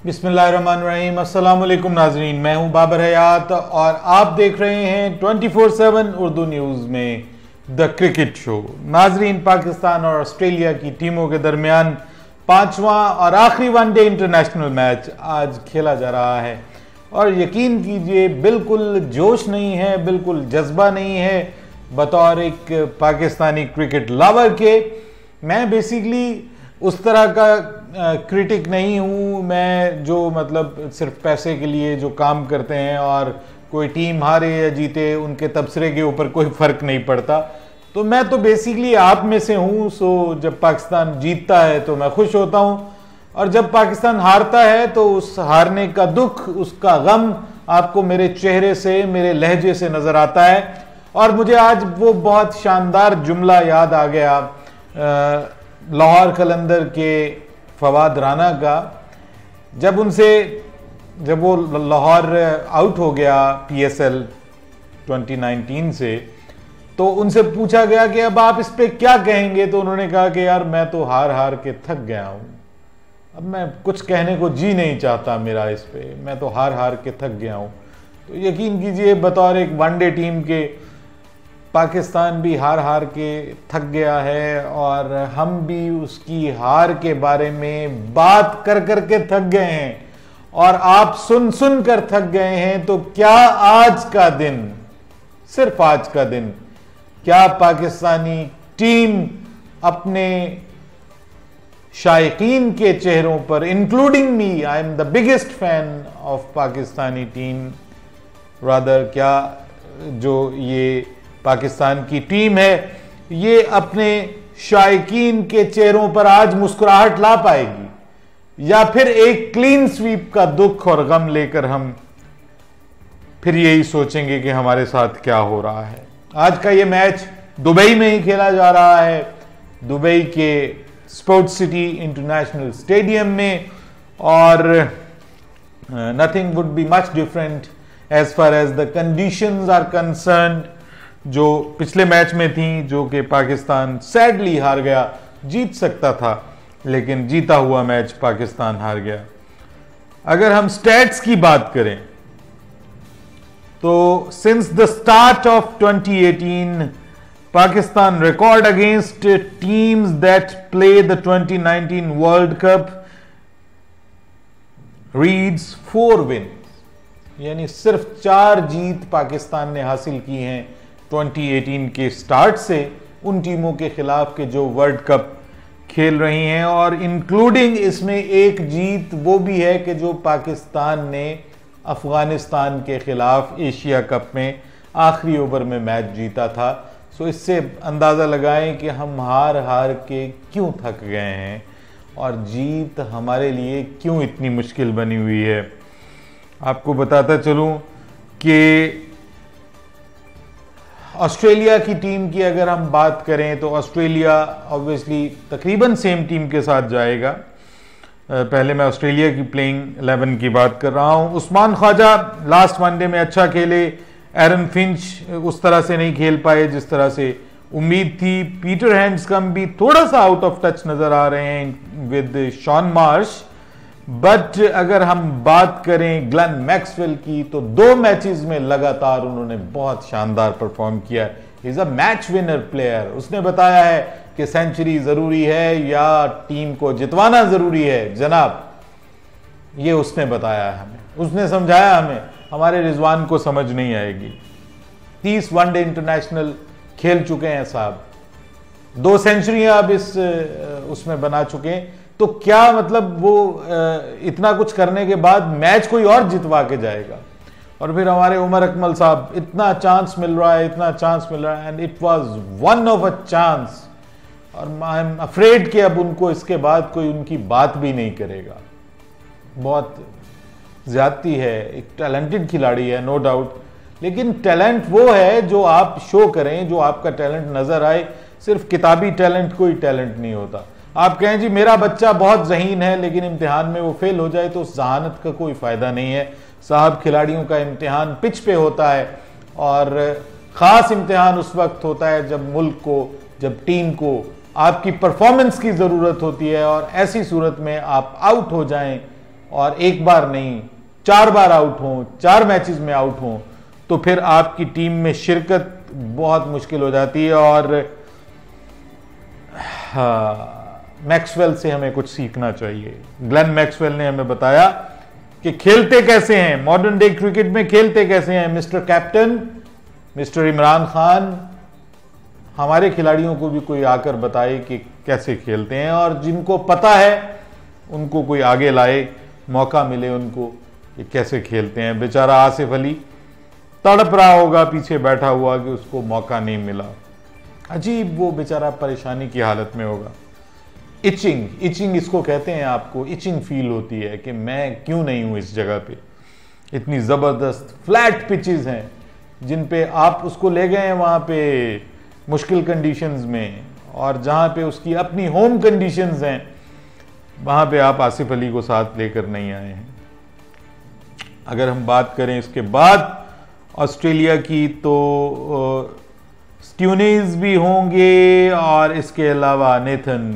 बिस्मिल्लाहिर्रहमानिर्रहीम। अस्सलाम वालेकुम नाजरीन, मैं हूं बाबर हयात और आप देख रहे हैं 24/7 उर्दू न्यूज़ में द क्रिकेट शो। नाजरीन, पाकिस्तान और ऑस्ट्रेलिया की टीमों के दरमियान पांचवा और आखिरी वनडे इंटरनेशनल मैच आज खेला जा रहा है और यकीन कीजिए बिल्कुल जोश नहीं है, बिल्कुल जज्बा नहीं है। बतौर एक पाकिस्तानी क्रिकेट लवर के मैं बेसिकली उस तरह का क्रिटिक नहीं हूँ। मैं जो मतलब सिर्फ पैसे के लिए जो काम करते हैं और कोई टीम हारे या जीते उनके तबसरे के ऊपर कोई फ़र्क नहीं पड़ता, तो मैं तो बेसिकली आप में से हूँ। सो जब पाकिस्तान जीतता है तो मैं खुश होता हूँ और जब पाकिस्तान हारता है तो उस हारने का दुख, उसका गम आपको मेरे चेहरे से, मेरे लहजे से नज़र आता है। और मुझे आज वो बहुत शानदार जुमला याद आ गया लाहौर कलंदर के फवाद राना का, जब वो लाहौर आउट हो गया PSL 2019 से, तो उनसे पूछा गया कि अब आप इस पे क्या कहेंगे। तो उन्होंने कहा कि यार मैं तो हार हार के थक गया हूं, अब मैं कुछ कहने को जी नहीं चाहता मेरा इस पे, मैं तो हार हार के थक गया हूं। तो यकीन कीजिए बतौर एक वनडे टीम के पाकिस्तान भी हार हार के थक गया है और हम भी उसकी हार के बारे में बात कर कर के थक गए हैं और आप सुन सुन कर थक गए हैं। तो क्या आज का दिन, सिर्फ आज का दिन, क्या पाकिस्तानी टीम अपने शायकीन के चेहरों पर, including me, I am the biggest fan of Pakistani team rather, क्या जो ये पाकिस्तान की टीम है ये अपने शायकीन के चेहरों पर आज मुस्कुराहट ला पाएगी, या फिर एक क्लीन स्वीप का दुख और गम लेकर हम फिर यही सोचेंगे कि हमारे साथ क्या हो रहा है। आज का ये मैच दुबई में ही खेला जा रहा है, दुबई के स्पोर्ट्स सिटी इंटरनेशनल स्टेडियम में, और nothing would be much different as far as the conditions are concerned जो पिछले मैच में थी, जो कि पाकिस्तान सैडली हार गया। जीत सकता था लेकिन जीता हुआ मैच पाकिस्तान हार गया। अगर हम स्टैट्स की बात करें तो since the start of 2018 Pakistan record against teams that play the 2019 world cup reads 4 wins, यानी सिर्फ 4 जीत पाकिस्तान ने हासिल की हैं 2018 के स्टार्ट से उन टीमों के खिलाफ के जो वर्ल्ड कप खेल रही हैं, और इंक्लूडिंग इसमें एक जीत वो भी है कि जो पाकिस्तान ने अफगानिस्तान के खिलाफ एशिया कप में आखिरी ओवर में मैच जीता था। सो इससे अंदाज़ा लगाएं कि हम हार हार के क्यों थक गए हैं और जीत हमारे लिए क्यों इतनी मुश्किल बनी हुई है। आपको बताता चलूं कि ऑस्ट्रेलिया की टीम की अगर हम बात करें तो ऑस्ट्रेलिया ऑब्वियसली तकरीबन सेम टीम के साथ जाएगा। पहले मैं ऑस्ट्रेलिया की प्लेइंग 11 की बात कर रहा हूं। उस्मान ख्वाजा लास्ट वनडे में अच्छा खेले, एरन फिंच उस तरह से नहीं खेल पाए जिस तरह से उम्मीद थी। पीटर हैंड्सकम्ब भी थोड़ा सा आउट ऑफ टच नजर आ रहे हैं विद शॉन मार्श। बट अगर हम बात करें ग्लेन मैक्सवेल की तो 2 मैचेस में लगातार उन्होंने बहुत शानदार परफॉर्म किया। Is a match winner player. उसने बताया है कि सेंचुरी जरूरी है या टीम को जितवाना जरूरी है जनाब, ये उसने बताया हमें, उसने समझाया हमें। हमारे रिजवान को समझ नहीं आएगी। 30 वनडे इंटरनेशनल खेल चुके हैं साहब, 2 सेंचुरियां अब इस उसमें बना चुके हैं। तो क्या मतलब वो इतना कुछ करने के बाद मैच कोई और जितवा के जाएगा। और फिर हमारे उमर अकमल साहब, इतना चांस मिल रहा है, इतना चांस मिल रहा है, and it was one of a chance. और आई एम अफ्रेड कि अब उनको इसके बाद कोई उनकी बात भी नहीं करेगा। बहुत ज्यादती है, एक टैलेंटेड खिलाड़ी है नो डाउट, लेकिन टैलेंट वो है जो आप शो करें, जो आपका टैलेंट नजर आए। सिर्फ किताबी टैलेंट कोई टैलेंट नहीं होता। आप कहें जी मेरा बच्चा बहुत ज़हीन है लेकिन इम्तिहान में वो फेल हो जाए तो उस जहानत का कोई फ़ायदा नहीं है साहब। खिलाड़ियों का इम्तिहान पिच पे होता है और ख़ास इम्तिहान उस वक्त होता है जब मुल्क को, जब टीम को आपकी परफॉर्मेंस की ज़रूरत होती है और ऐसी सूरत में आप आउट हो जाएं और एक बार नहीं 4 बार आउट हों, 4 मैचेस में आउट हों, तो फिर आपकी टीम में शिरकत बहुत मुश्किल हो जाती है। और मैक्सवेल से हमें कुछ सीखना चाहिए। ग्लेन मैक्सवेल ने हमें बताया कि खेलते कैसे हैं, मॉडर्न डे क्रिकेट में खेलते कैसे हैं। Mister captain, mister Imran Khan, हमारे खिलाड़ियों को भी कोई आकर बताए कि कैसे खेलते हैं, और जिनको पता है उनको कोई आगे लाए, मौका मिले उनको कि कैसे खेलते हैं। बेचारा आसिफ अली तड़प रहा होगा पीछे बैठा हुआ कि उसको मौका नहीं मिला। अजीब, वो बेचारा परेशानी की हालत में होगा। इचिंग इसको कहते हैं, आपको इचिंग फील होती है कि मैं क्यों नहीं हूं इस जगह पे। इतनी ज़बरदस्त फ्लैट पिचेस हैं जिन पे आप उसको ले गए हैं वहाँ पे मुश्किल कंडीशंस में, और जहाँ पे उसकी अपनी होम कंडीशंस हैं वहाँ पे आप आसिफ अली को साथ लेकर नहीं आए हैं। अगर हम बात करें इसके बाद ऑस्ट्रेलिया की, तो स्ट्यूनीज भी होंगे और इसके अलावा नेथन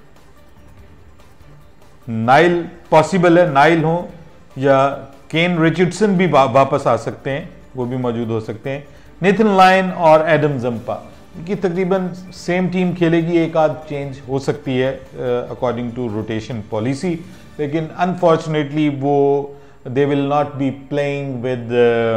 नाइल, पॉसिबल है नाइल हो, या केन रिचर्डसन भी वापस आ सकते हैं, वो भी मौजूद हो सकते हैं। नेथन लायन और एडम जंपा की तकरीबन सेम टीम खेलेगी, एक आध चेंज हो सकती है अकॉर्डिंग टू रोटेशन पॉलिसी, लेकिन अनफॉर्चुनेटली वो they will not be playing with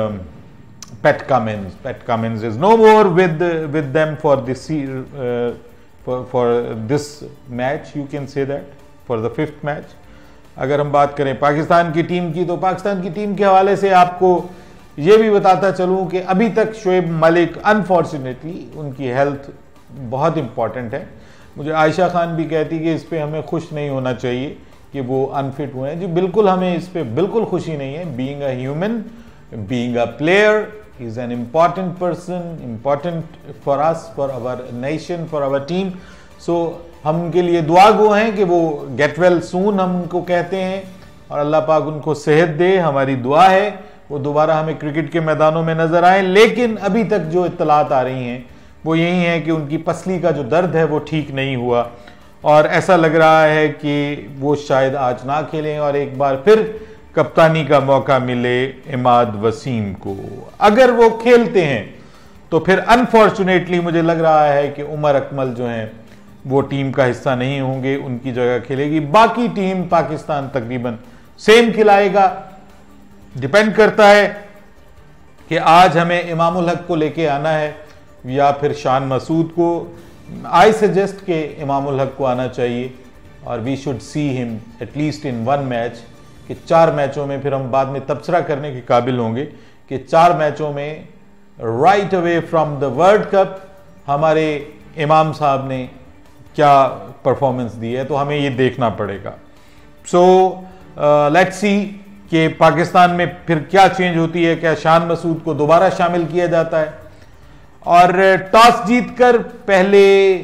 Pat Cummins. Pat Cummins is no more with them for this for this match. You can say that for the 5th match. अगर हम बात करें पाकिस्तान की team की, तो पाकिस्तान की टीम के हवाले से आपको ये भी बताता चलूं कि अभी तक शोएब मलिक, अनफॉर्चुनेटली उनकी हेल्थ बहुत इंपॉर्टेंट है। मुझे आयशा खान भी कहती कि इस पे हमें खुश नहीं होना चाहिए कि वो अनफिट हुए हैं। जी बिल्कुल, हमें इस पे बिल्कुल खुशी नहीं है। Being a human, being a player, he is an important person, important for us, for our nation, for our team. So हम उनके लिए दुआ गो हैं कि वो get well soon, हम उनको कहते हैं, और अल्लाह पाक उनको सेहत दे। हमारी दुआ है वो दोबारा हमें क्रिकेट के मैदानों में नजर आए। लेकिन अभी तक जो इत्तलात आ रही हैं वो यही है कि उनकी पसली का जो दर्द है वो ठीक नहीं हुआ, और ऐसा लग रहा है कि वो शायद आज ना खेलें और एक बार फिर कप्तानी का मौका मिले इमाद वसीम को। अगर वो खेलते हैं तो फिर अनफॉर्चुनेटली मुझे लग रहा है कि उमर अकमल जो हैं वो टीम का हिस्सा नहीं होंगे, उनकी जगह खेलेगी बाकी टीम। पाकिस्तान तकरीबन सेम खिलाएगा। डिपेंड करता है कि आज हमें इमामुल हक को लेके आना है या फिर शान मसूद को। आई सजेस्ट कि इमामुल हक को आना चाहिए, और we should see him at least in 1 match, कि 4 मैचों में फिर हम बाद में तबसरा करने के काबिल होंगे कि 4 मैचों में right away from the world cup हमारे इमाम साहब ने क्या परफॉर्मेंस दी है, तो हमें ये देखना पड़ेगा। सो लेट्स सी कि पाकिस्तान में फिर क्या चेंज होती है, क्या शान मसूद को दोबारा शामिल किया जाता है, और टॉस जीतकर पहले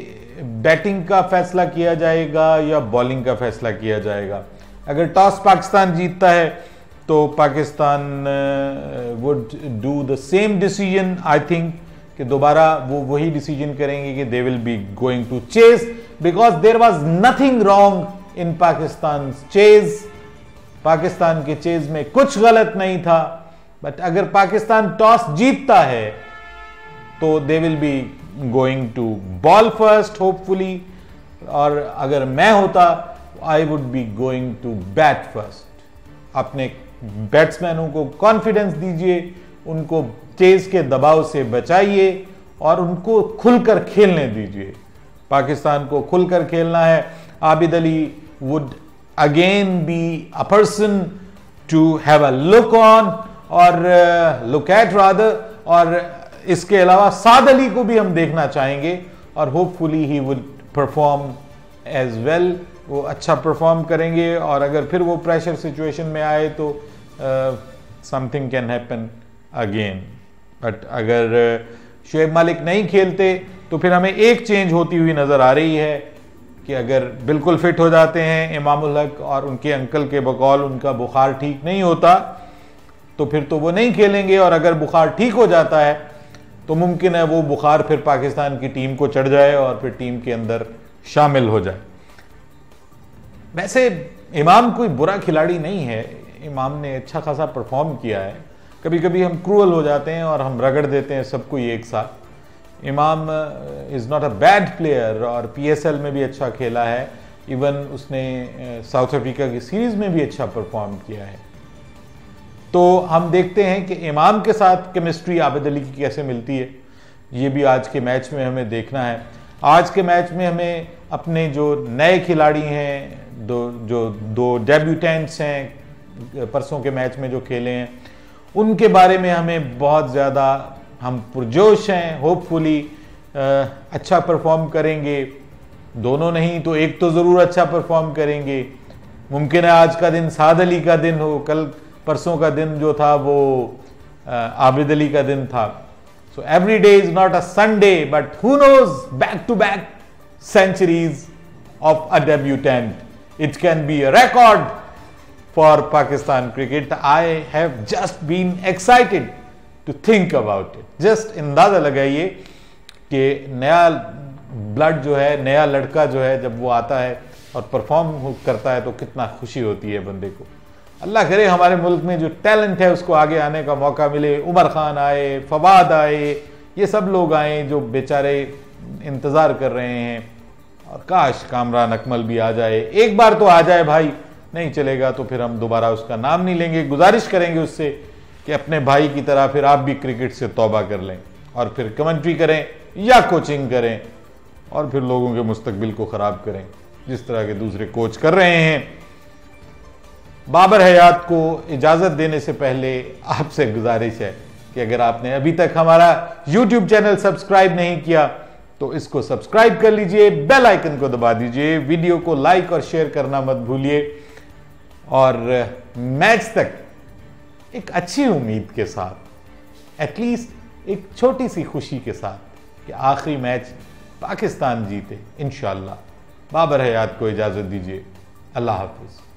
बैटिंग का फैसला किया जाएगा या बॉलिंग का फैसला किया जाएगा। अगर टॉस पाकिस्तान जीतता है तो Pakistan would do the same decision, I think, कि दोबारा वो वही डिसीजन करेंगे कि they will be going to chase, because there was nothing wrong in Pakistan chase. Pakistan के चेज में कुछ गलत नहीं था, बट अगर पाकिस्तान टॉस जीतता है तो they will be going to bowl first hopefully, और अगर मैं होता I would be going to bat first. अपने बैट्समैनों को कॉन्फिडेंस दीजिए, उनको चेज के दबाव से बचाइए और उनको खुलकर खेलने दीजिए। पाकिस्तान को खुलकर खेलना है। Abid Ali would again be a person to have a look on, और लुक एट रादर, और इसके अलावा साद अली को भी हम देखना चाहेंगे, और hopefully he would perform as well. वो अच्छा परफॉर्म करेंगे, और अगर फिर वो प्रेशर सिचुएशन में आए तो something can happen again. But अगर शोएब मलिक नहीं खेलते तो फिर हमें एक चेंज होती हुई नजर आ रही है कि अगर बिल्कुल फिट हो जाते हैं इमामुल हक और उनके अंकल के बकौल उनका बुखार ठीक नहीं होता तो फिर तो वो नहीं खेलेंगे, और अगर बुखार ठीक हो जाता है तो मुमकिन है वो बुखार फिर पाकिस्तान की टीम को चढ़ जाए और फिर टीम के अंदर शामिल हो जाए। वैसे इमाम कोई बुरा खिलाड़ी नहीं है, इमाम ने अच्छा खासा परफॉर्म किया है। कभी कभी हम क्रूअल हो जाते हैं और हम रगड़ देते हैं सबको एक साथ। Imam is not a bad player और PSL में भी अच्छा खेला है, इवन उसने साउथ अफ्रीका की सीरीज़ में भी अच्छा परफॉर्म किया है। तो हम देखते हैं कि इमाम के साथ केमिस्ट्री आबिद अली की कैसे मिलती है, ये भी आज के मैच में हमें देखना है। आज के मैच में हमें अपने जो नए खिलाड़ी हैं, दो डेब्यूटेंट्स हैं परसों के मैच में जो खेले हैं, उनके बारे में हमें बहुत ज़्यादा हम पुरजोश हैं। होपफुली अच्छा परफॉर्म करेंगे, दोनों नहीं तो एक तो ज़रूर अच्छा परफॉर्म करेंगे। मुमकिन है आज का दिन साद अली का दिन हो, कल परसों का दिन जो था वो आबिद अली का दिन था। So every day is not a Sunday, but who knows, back to back centuries of a debutant. It can be a record for Pakistan cricket. I have just been excited to think about it. Just अंदाजा लगाइए कि नया blood जो है, नया लड़का जो है, जब वो आता है और परफॉर्म करता है तो कितना खुशी होती है बंदे को। अल्लाह करे हमारे मुल्क में जो टैलेंट है उसको आगे आने का मौका मिले। उमर खान आए, फवाद आए, ये सब लोग आए जो बेचारे इंतज़ार कर रहे हैं। और काश कामरान अकमल भी आ जाए, एक बार तो आ जाए भाई, नहीं चलेगा तो फिर हम दोबारा उसका नाम नहीं लेंगे। गुजारिश करेंगे उससे कि अपने भाई की तरह फिर आप भी क्रिकेट से तौबा कर लें और फिर कमेंट्री करें या कोचिंग करें और फिर लोगों के मुस्तकबिल को ख़राब करें जिस तरह के दूसरे कोच कर रहे हैं। बाबर हयात को इजाज़त देने से पहले आपसे गुजारिश है कि अगर आपने अभी तक हमारा YouTube चैनल सब्सक्राइब नहीं किया तो इसको सब्सक्राइब कर लीजिए, बेल आइकन को दबा दीजिए, वीडियो को लाइक और शेयर करना मत भूलिए। और मैच तक एक अच्छी उम्मीद के साथ, एटलीस्ट एक छोटी सी खुशी के साथ कि आखिरी मैच पाकिस्तान जीते इंशाअल्लाह। बाबर हयात को इजाज़त दीजिए। अल्लाह हाफिज़।